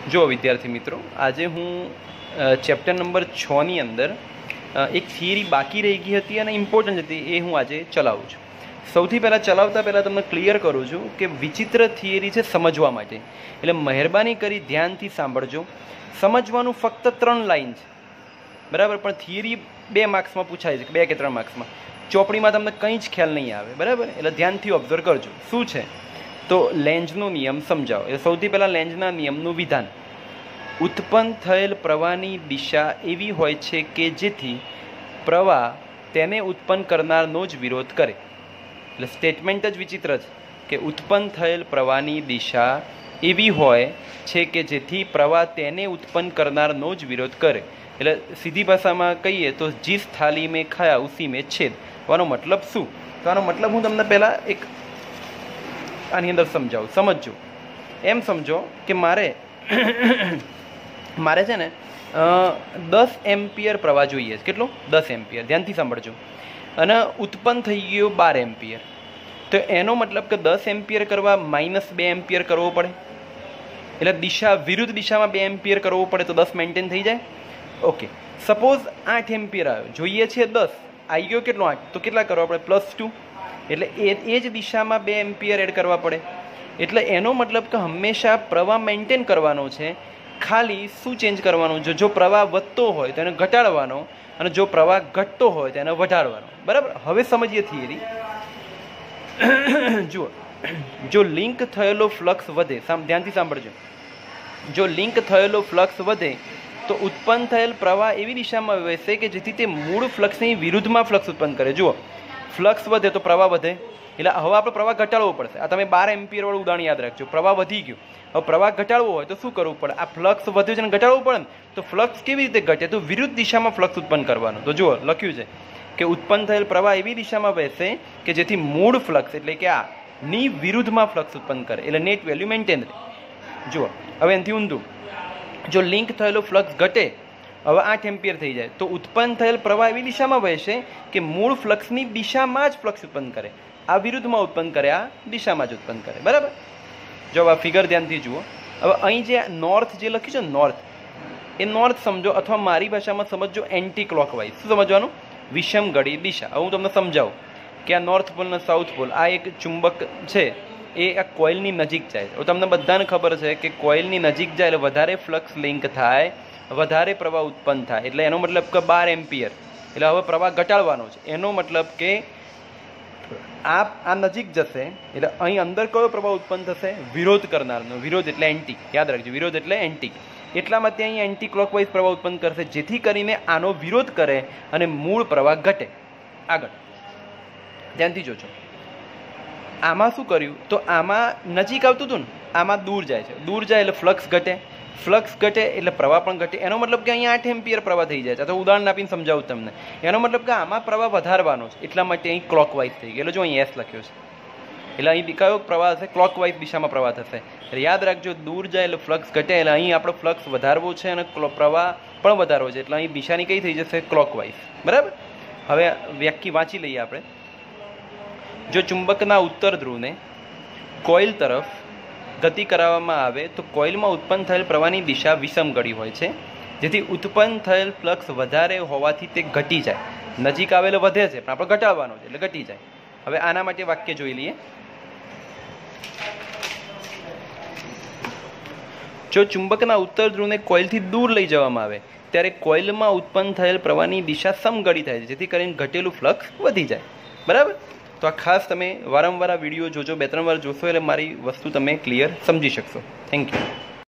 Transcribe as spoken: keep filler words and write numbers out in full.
જો વિદ્યાર્થી મિત્રો, આજે હું ચેપ્ટર નંબર છ ની અંદર એક થિયરી બાકી રહી ગઈ હતી અને ઇમ્પોર્ટન્ટ હતી, એ હું આજે ચલાવું છું. સૌથી પહેલાં ચલાવતા પહેલાં તમને ક્લિયર કરું છું કે વિચિત્ર થિયરી છે સમજવા માટે, એટલે મહેરબાની કરી ધ્યાનથી સાંભળજો. સમજવાનું ફક્ત ત્રણ લાઈન છે, બરાબર, પણ થિયરી બે માર્ક્સમાં પૂછાય છે, બે કે ત્રણ માર્ક્સમાં. ચોપડીમાં તમને કંઈ જ ખ્યાલ નહીં આવે, બરાબર, એટલે ધ્યાનથી ઓબ્ઝર્વ કરજો. શું છે તો લેન્ઝનો નિયમ સમજાવો. એટલે સૌથી પહેલાં લેન્ઝના નિયમનું વિધાન: ઉત્પન્ન થયેલ પ્રવાહની દિશા એવી હોય છે કે જેથી પ્રવાહ તેને ઉત્પન્ન કરનારનો જ વિરોધ કરે. એટલે સ્ટેટમેન્ટ જ વિચિત્ર છે કે ઉત્પન્ન થયેલ પ્રવાહની દિશા એવી હોય છે કે જેથી પ્રવાહ તેને ઉત્પન્ન કરનારનો જ વિરોધ કરે. એટલે સીધી ભાષામાં કહીએ તો જીસ થાલી મેં ખાયા ઉસી મેં છેદ. આનો મતલબ શું? તો આનો મતલબ હું તમને પહેલાં એક આની અંદર સમજાવું. સમજજો, એમ સમજો કે મારે મારે છે ને દસ એમ્પિયર પ્રવાહ જોઈએ છે. કેટલો? દસ એમ્પિયર. ધ્યાનથી સાંભળજો. અને ઉત્પન્ન થઈ ગયો બાર એમ્પિયર. તો એનો મતલબ કે દસ એમ્પિયર કરવા માઇનસ બે એમ્પિયર કરવો પડે. એટલે દિશા વિરુદ્ધ દિશામાં બે એમ્પિયર કરવો પડે તો દસ મેન્ટેન થઈ જાય. ઓકે, સપોઝ આઠ એમ્પિયર આવ્યો, જોઈએ છે દસ, આવી ગયો કેટલો? આઠ. તો કેટલા કરવા પડે? Plus two. એટલે એ એ જ દિશામાં બે એમ્પિયર એડ કરવા પડે. એટલે એનો મતલબ કે હંમેશા પ્રવાહ મેન્ટેન કરવાનો છે, ખાલી શું ચેન્જ કરવાનું છે? જો પ્રવાહ વધતો હોય તો એને ઘટાડવાનો, અને જો પ્રવાહ ઘટતો હોય તો એને વધારવાનો. બરાબર. હવે સમજીએ થિયરી. જુઓ, જો લિંક થયેલો ફ્લક્સ વધે, ધ્યાનથી સાંભળજો, જો લિંક થયેલો ફ્લક્સ વધે તો ઉત્પન્ન થયેલ પ્રવાહ એવી દિશામાં વહેશે કે જેથી તે મૂળ ફ્લક્સની વિરુદ્ધમાં ફ્લક્સ ઉત્પન્ન કરે. જુઓ, ફ્લક્સ વધે તો પ્રવાહ વધે, એટલે હવે આપણે પ્રવાહ ઘટાડવો પડશે. આ તમે બાર એમ્પિયર વાળું ઉદાહરણ યાદ રાખજો. પ્રવાહ વધી ગયો, હવે પ્રવાહ ઘટાડવો હોય તો શું કરવું પડે? આ ફ્લક્સ વધ્યો છે ને ઘટાડવું પડે ને. તો ફ્લક્સ કેવી રીતે ઘટે? તો વિરુદ્ધ દિશામાં ફ્લક્સ ઉત્પન્ન કરવાનું. તો જુઓ, લખ્યું છે કે ઉત્પન્ન થયેલ પ્રવાહ એવી દિશામાં વહેશે કે જેથી મૂળ ફ્લક્સ એટલે કે આ ની વિરુદ્ધમાં ફ્લક્સ ઉત્પન્ન કરે, એટલે નેટ વેલ્યુ મેન્ટેન રહે. જુઓ, હવે એનાથી ઊંધું, જો લિંક થયેલો ફ્લક્સ ઘટે, હવે આઠ એમ્પિયર થઈ જાય, તો ઉત્પન્ન થયેલ પ્રવાહ એવી દિશામાં વહેશે કે મૂળ ફ્લક્સની દિશામાં જ ફ્લક્સ ઉત્પન્ન કરે. આ વિરુદ્ધમાં ઉત્પન્ન કરે, આ દિશામાં જ ઉત્પન્ન કરે. બરાબર. જો આ ફિગર ધ્યાનથી જુઓ. હવે અહીં જે નોર્થ જે લખ્યું છે નોર્થ, એ નોર્થ સમજો, અથવા મારી ભાષામાં સમજો એન્ટી ક્લોકવાઇઝ. શું સમજવાનું? વિષમ ઘડી દિશા. હવે હું તમને સમજાવું કે આ નોર્થ પોલ અને સાઉથ પોલ, આ એક ચુંબક છે, એ આ કોઇલની નજીક જાય છે. હવે તમને બધાને ખબર છે કે કોઇલની નજીક જાય એટલે વધારે ફ્લક્સ લિંક થાય, વધારે પ્રવાહ ઉત્પન્ન થાય. એટલે એનો મતલબ કે બાર એમ્પિયર, એટલે હવે પ્રવાહ ઘટાડવાનો છે. એનો મતલબ કે આ આ નજીક જશે, એટલે અહીં અંદર કયો પ્રવાહ ઉત્પન્ન થશે? વિરોધ કરનારનો. વિરોધ એટલે એન્ટી. યાદ રાખજો, વિરોધ એટલે એન્ટી. એટલા માટે અહીં એન્ટી ક્લોકવાઇઝ પ્રવાહ ઉત્પન્ન કરશે, જેથી કરીને આનો વિરોધ કરે અને મૂળ પ્રવાહ ઘટે. આગળ ધ્યાનથી જોજો. આમાં શું કર્યું? તો આમાં નજીક આવતું હતું ને, આમાં દૂર જાય છે. દૂર જાય એટલે ફ્લક્સ ઘટે, ફ્લક્સ ઘટે એટલે પ્રવાહ પણ ઘટે. એનો મતલબ કે અહીંયા આઠ એમ્પિયર પ્રવાહ થઈ જાય છે. તો ઉદાહરણ આપીને સમજાવું તમને. એનો મતલબ કે આમાં પ્રવાહ વધારવાનો છે, એટલા માટે અહીં ક્લોકવાઇઝ થઈ ગયો. એટલે જો અહીં એસ લખ્યો છે, એટલે અહીં કયો પ્રવાહ હશે? ક્લોકવાઇઝ દિશામાં પ્રવાહ થશે. એટલે યાદ રાખજો, દૂર જાય એટલે ફ્લક્સ ઘટે, એટલે અહીં આપણે ફ્લક્સ વધારવો છે અને પ્રવાહ પણ વધારવો છે, એટલે અહીં દિશાની કઈ થઈ જશે? ક્લોકવાઇઝ. બરાબર. હવે વ્યાખ્યા વાંચી લઈએ આપણે. જો ચુંબકના ઉત્તર ધ્રુવને કોઇલ તરફ ગતિ કરાવવામાં આવે તો કોઇલમાં ઉત્પન્ન થયેલ પ્રવાહની દિશા વિષમ ઘડી હોય છે, જેથી ઉત્પન્ન થયેલ ફ્લક્સ વધારે હોવાથી તે ઘટી જાય. નજીક આવેલો વધે છે, પણ આપણે ઘટાડવાનો છે, એટલે ઘટી જાય. હવે આના માટે વાક્ય જોઈ લઈએ. જો ચુંબકના ઉત્તર ધ્રુવને કોઇલથી દૂર લઈ જવામાં આવે ત્યારે કોઇલમાં ઉત્પન્ન થયેલ પ્રવાહની દિશા સમઘડી થાય છે, જેથી કરીને ઘટેલું ફ્લક્સ વધી જાય. બરાબર. તો આ ખાસ તમે વારંવાર આ વિડીયો જોજો, બે ત્રણ વાર જોશો એટલે મારી વસ્તુ તમે ક્લિયર સમજી શકશો. Thank you.